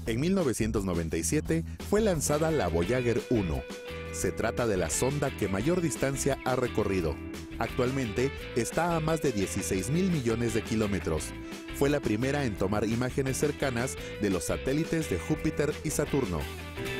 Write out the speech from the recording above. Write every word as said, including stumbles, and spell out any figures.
En mil novecientos noventa y siete fue lanzada la Voyager uno. Se trata de la sonda que mayor distancia ha recorrido. Actualmente está a más de dieciséis mil millones de kilómetros. Fue la primera en tomar imágenes cercanas de los satélites de Júpiter y Saturno.